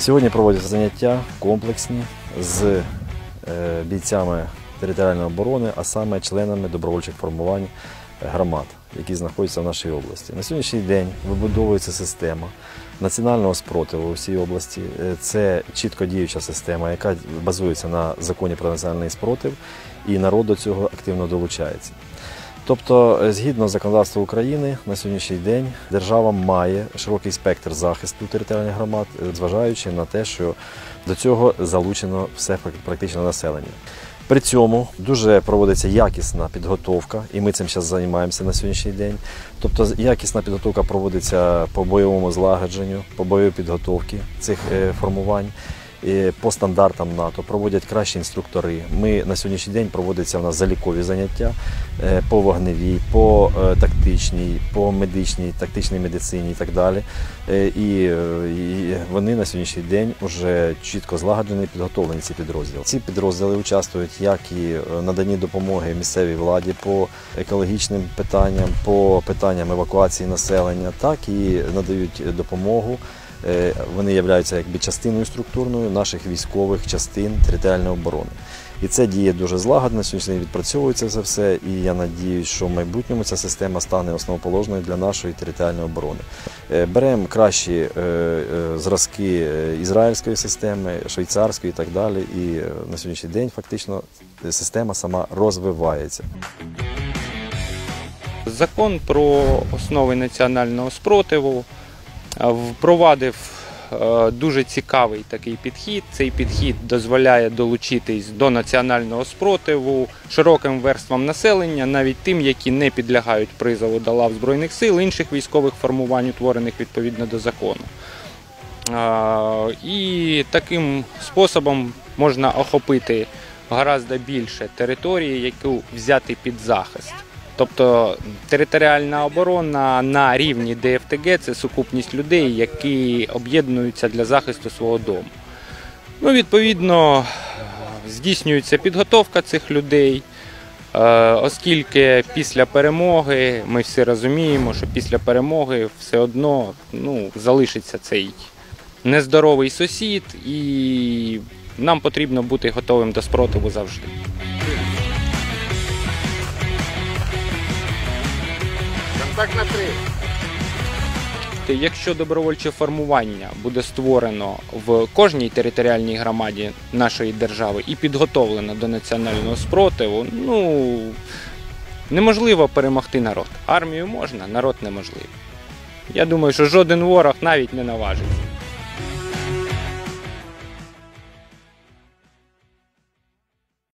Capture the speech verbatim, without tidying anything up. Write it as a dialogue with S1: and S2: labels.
S1: Сьогодні проводяться заняття комплексні з бійцями територіальної оборони, а саме членами добровольчих формувань громад, які знаходяться в нашій області. На сьогоднішній день вибудовується система національного спротиву у всій області. Це чітко діюча система, яка базується на законі про національний спротив, і народ до цього активно долучається. Тобто, згідно законодавства України, на сьогоднішній день держава має широкий спектр захисту територіальних громад, зважаючи на те, що до цього залучено все практично населення. При цьому дуже проводиться якісна підготовка, і ми цим зараз займаємося на сьогоднішній день. Тобто якісна підготовка проводиться по бойовому злагодженню, по бойовій підготовці цих формувань. По стандартам НАТО проводять кращі інструктори. Ми на сьогоднішній день проводяться у нас залікові заняття по вогневій, по тактичній, по медичній, тактичній медицині і так далі. І вони на сьогоднішній день вже чітко злагоджені, підготовлені ці підрозділи. Ці підрозділи участвують як і в наданні допомоги місцевій владі по екологічним питанням, по питанням евакуації населення, так і надають допомогу. Вони являються якби частиною структурною наших військових частин територіальної оборони. І це діє дуже злагодно, сьогодні відпрацьовується це все, і я сподіваюся, що в майбутньому ця система стане основоположною для нашої територіальної оборони. Беремо кращі зразки ізраїльської системи, швейцарської і так далі, і на сьогоднішній день фактично система сама розвивається.
S2: Закон про основи національного спротиву впровадив дуже цікавий такий підхід. Цей підхід дозволяє долучитись до національного спротиву широким верствам населення, навіть тим, які не підлягають призову до лав Збройних сил, інших військових формувань, утворених відповідно до закону. І таким способом можна охопити гораздо більше території, яку взяти під захист. Тобто територіальна оборона на рівні Д Ф Т Г – це сукупність людей, які об'єднуються для захисту свого дому. Ну, відповідно, здійснюється підготовка цих людей, оскільки після перемоги, ми всі розуміємо, що після перемоги все одно ну, залишиться цей нездоровий сусід, і нам потрібно бути готовим до спротиву завжди.
S3: Так на три.
S2: Якщо добровольче формування буде створено в кожній територіальній громаді нашої держави і підготовлено до національного спротиву, ну, неможливо перемогти народ. Армію можна, народ неможливо. Я думаю, що жоден ворог навіть не наважиться.